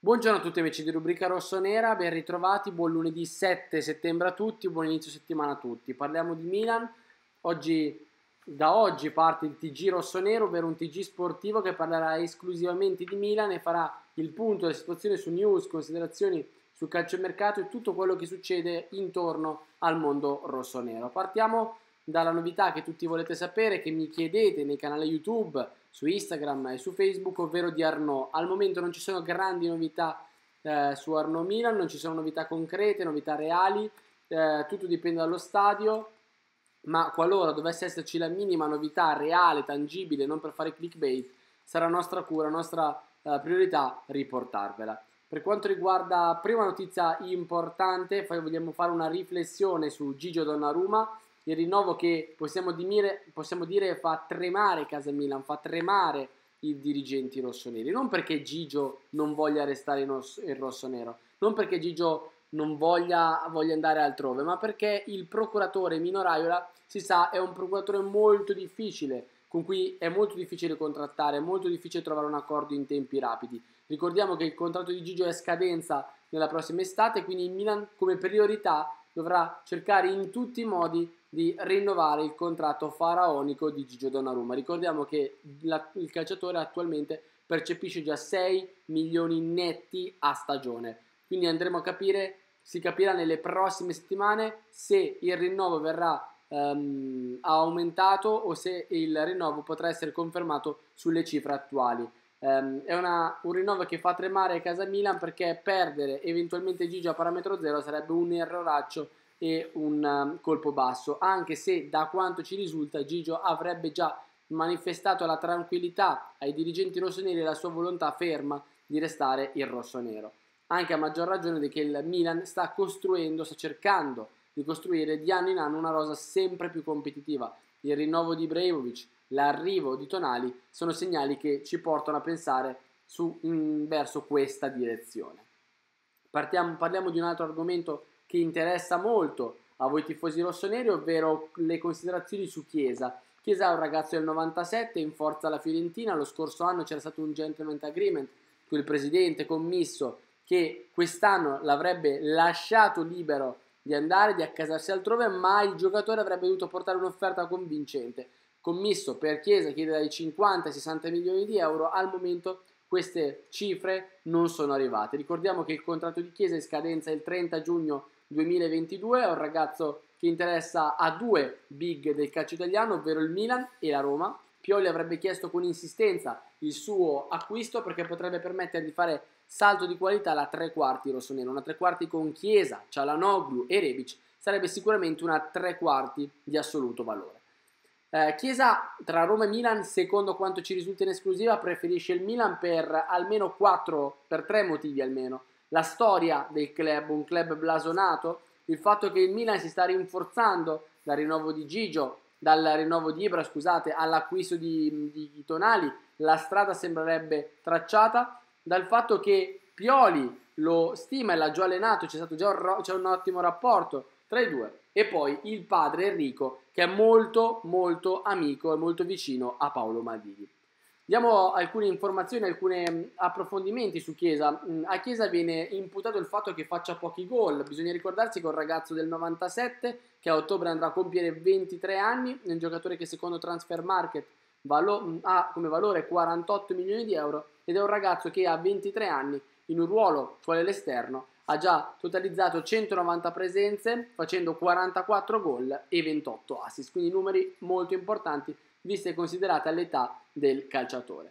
Buongiorno a tutti amici di Rubrica Rossonera, ben ritrovati, buon lunedì 7 settembre a tutti, buon inizio settimana a tutti. Parliamo di Milan, da oggi parte il TG Rossonero, ovvero un TG sportivo che parlerà esclusivamente di Milan e farà il punto della situazione su news, considerazioni sul calciomercato e tutto quello che succede intorno al mondo rossonero. Partiamo dalla novità che tutti volete sapere, che mi chiedete nei canali YouTube, su Instagram e su Facebook, ovvero di Arnaud. Al momento non ci sono grandi novità su Arnaud Milan, non ci sono novità concrete, novità reali, tutto dipende dallo stadio, ma qualora dovesse esserci la minima novità reale, tangibile, non per fare clickbait, sarà nostra cura, nostra priorità riportarvela. Per quanto riguarda prima notizia importante, vogliamo fare una riflessione su Gigio Donnarumma, il rinnovo che possiamo dire fa tremare casa Milan, fa tremare i dirigenti rossoneri, non perché Gigio non voglia restare in rossonero, non perché Gigio non voglia andare altrove, ma perché il procuratore Mino Raiola, si sa, è un procuratore molto difficile, con cui è molto difficile contrattare, è molto difficile trovare un accordo in tempi rapidi. Ricordiamo che il contratto di Gigio è a scadenza nella prossima estate, quindi il Milan come priorità dovrà cercare in tutti i modi di rinnovare il contratto faraonico di Gigio Donnarumma. Ricordiamo che il calciatore attualmente percepisce già 6 milioni netti a stagione, quindi andremo a capire, si capirà nelle prossime settimane se il rinnovo verrà aumentato o se il rinnovo potrà essere confermato sulle cifre attuali. È un rinnovo che fa tremare casa Milan, perché perdere eventualmente Gigio a parametro zero sarebbe un erroraccio e un colpo basso, anche se da quanto ci risulta Gigio avrebbe già manifestato la tranquillità ai dirigenti rossoneri e la sua volontà ferma di restare in rossonero, anche a maggior ragione di che il Milan sta cercando di costruire di anno in anno una rosa sempre più competitiva. Il rinnovo di Ibrahimovic, l'arrivo di Tonali sono segnali che ci portano a pensare verso questa direzione. Parliamo di un altro argomento che interessa molto a voi tifosi rossoneri, ovvero le considerazioni su Chiesa. Chiesa è un ragazzo del 97, in forza alla Fiorentina. Lo scorso anno c'era stato un gentleman agreement con il presidente commisso, che quest'anno l'avrebbe lasciato libero di andare, di accasarsi altrove, ma il giocatore avrebbe dovuto portare un'offerta convincente. Commisso per Chiesa chiede dai 50 ai 60 milioni di euro, al momento queste cifre non sono arrivate. Ricordiamo che il contratto di Chiesa è in scadenza il 30 giugno 2022, è un ragazzo che interessa a due big del calcio italiano, ovvero il Milan e la Roma. Pioli avrebbe chiesto con insistenza il suo acquisto perché potrebbe permettere di fare salto di qualità alla tre quarti rossonera. Una tre quarti con Chiesa, Çalhanoğlu e Rebic sarebbe sicuramente una tre quarti di assoluto valore. Chiesa tra Roma e Milan, secondo quanto ci risulta in esclusiva, preferisce il Milan per almeno per tre motivi almeno. La storia del club, un club blasonato, il fatto che il Milan si sta rinforzando dal rinnovo di Gigio, dal rinnovo di Ibra, scusate, all'acquisto di Tonali, la strada sembrerebbe tracciata, dal fatto che Pioli lo stima e l'ha già allenato, c'è un ottimo rapporto tra i due, e poi il padre Enrico, che è molto molto amico e molto vicino a Paolo Maldini. Diamo alcune informazioni, alcuni approfondimenti su Chiesa. A Chiesa viene imputato il fatto che faccia pochi gol. Bisogna ricordarsi che è un ragazzo del 97 che a ottobre andrà a compiere 23 anni, è un giocatore che secondo Transfer Market ha come valore 48 milioni di euro, ed è un ragazzo che a 23 anni, in un ruolo quale l'esterno, ha già totalizzato 190 presenze facendo 44 gol e 28 assist, quindi numeri molto importanti vista e considerata l'età del calciatore.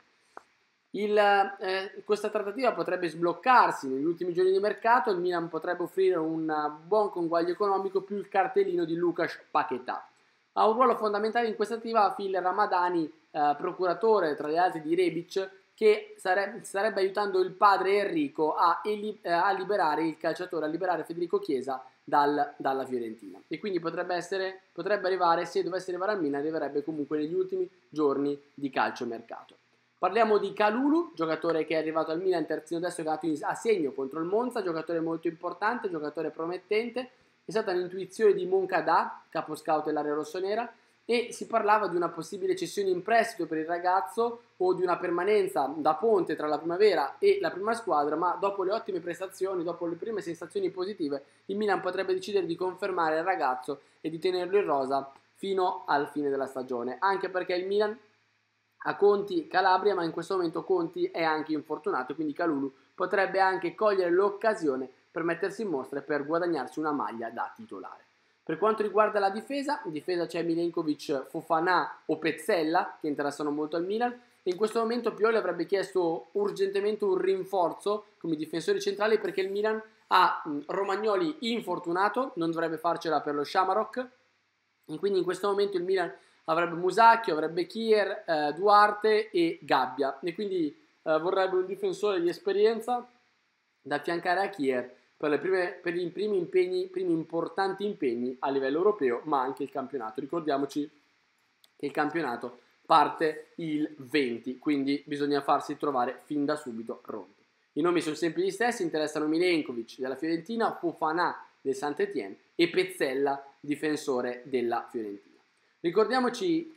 Questa trattativa potrebbe sbloccarsi negli ultimi giorni di mercato. Il Milan potrebbe offrire un buon conguaglio economico più il cartellino di Lucas Paquetá. Ha un ruolo fondamentale in questa trattativa Phil Ramadani, procuratore tra gli altri di Rebic, che starebbe aiutando il padre Enrico a liberare il calciatore, a liberare Federico Chiesa dalla Fiorentina, e quindi potrebbe arrivare, se dovesse arrivare al Milan, arriverebbe comunque negli ultimi giorni di calciomercato. Parliamo di Kalulu, giocatore che è arrivato al Milan, terzino destro, che ha dato a segno contro il Monza, giocatore molto importante, giocatore promettente. È stata un'intuizione di Moncada, capo scout dell'area rossonera, e si parlava di una possibile cessione in prestito per il ragazzo o di una permanenza da ponte tra la primavera e la prima squadra, ma dopo le ottime prestazioni, dopo le prime sensazioni positive, il Milan potrebbe decidere di confermare il ragazzo e di tenerlo in rosa fino al fine della stagione, anche perché il Milan ha Conti Calabria, ma in questo momento Conti è anche infortunato, quindi Kalulu potrebbe anche cogliere l'occasione per mettersi in mostra e per guadagnarsi una maglia da titolare. Per quanto riguarda la difesa, in difesa c'è Milenkovic, Fofana o Pezzella che interessano molto al Milan, e in questo momento Pioli avrebbe chiesto urgentemente un rinforzo come difensori centrali perché il Milan ha Romagnoli infortunato, non dovrebbe farcela per lo Shamrock, e quindi in questo momento il Milan avrebbe Musacchio, avrebbe Kier, Duarte e Gabbia, e quindi vorrebbe un difensore di esperienza da affiancare a Kier per i primi importanti impegni a livello europeo, ma anche il campionato. Ricordiamoci che il campionato parte il 20, quindi bisogna farsi trovare fin da subito pronti. I nomi sono sempre gli stessi, interessano Milenkovic della Fiorentina, Fofana del Saint-Étienne e Pezzella, difensore della Fiorentina. Ricordiamoci,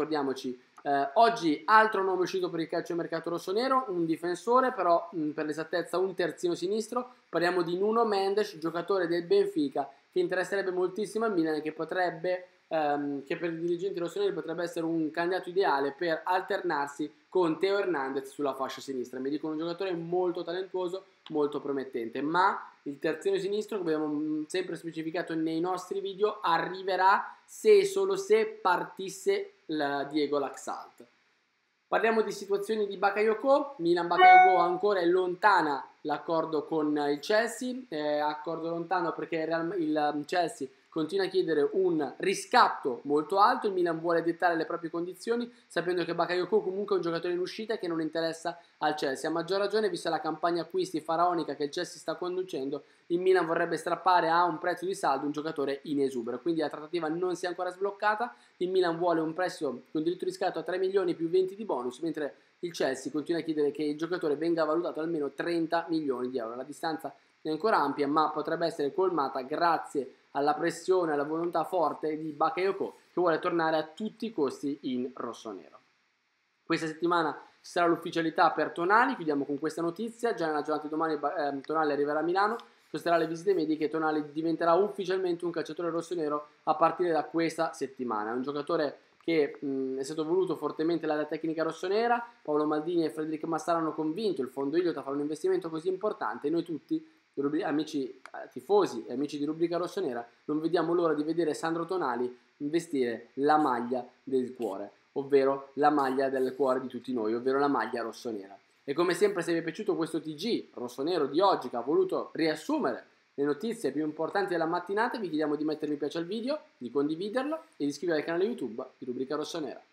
oggi altro nome uscito per il calciomercato rossonero, un difensore, però per l'esattezza un terzino sinistro. Parliamo di Nuno Mendes, giocatore del Benfica, che interesserebbe moltissimo al Milan e che potrebbe, che per i dirigenti rossoneri potrebbe essere un candidato ideale per alternarsi con Theo Hernandez sulla fascia sinistra. Mi dicono un giocatore molto talentuoso, molto promettente, ma il terzino sinistro, come abbiamo sempre specificato nei nostri video, arriverà se e solo se partisse Diego Laxalt. Parliamo di situazioni di Bakayoko. Milan-Bakayoko ancora è lontana l'accordo con il Chelsea, accordo lontano perché il Chelsea continua a chiedere un riscatto molto alto, il Milan vuole dettare le proprie condizioni sapendo che Bakayoko comunque è un giocatore in uscita che non interessa al Chelsea, a maggior ragione vista la campagna acquisti faraonica che il Chelsea sta conducendo. Il Milan vorrebbe strappare a un prezzo di saldo un giocatore in esubero, quindi la trattativa non si è ancora sbloccata. Il Milan vuole un prezzo con diritto di riscatto a 3 milioni più 20 di bonus, mentre il Chelsea continua a chiedere che il giocatore venga valutato almeno 30 milioni di euro. La distanza è ancora ampia, ma potrebbe essere colmata grazie alla pressione, alla volontà forte di Bakayoko, che vuole tornare a tutti i costi in rossonero. Questa settimana ci sarà l'ufficialità per Tonali, chiudiamo con questa notizia. Già nella giornata di domani Tonali arriverà a Milano, sosterrà le visite mediche e Tonali diventerà ufficialmente un calciatore rossonero a partire da questa settimana. È un giocatore che è stato voluto fortemente dalla tecnica rossonera. Paolo Maldini e Federico Massara hanno convinto il fondo Iliot a fare un investimento così importante e noi tutti, amici tifosi e amici di Rubrica Rossonera, non vediamo l'ora di vedere Sandro Tonali investire la maglia del cuore, ovvero la maglia del cuore di tutti noi, ovvero la maglia rossonera. E come sempre, se vi è piaciuto questo TG rossonero di oggi, che ha voluto riassumere le notizie più importanti della mattinata, vi chiediamo di mettere mi piace al video, di condividerlo e di iscrivervi al canale YouTube di Rubrica Rossonera.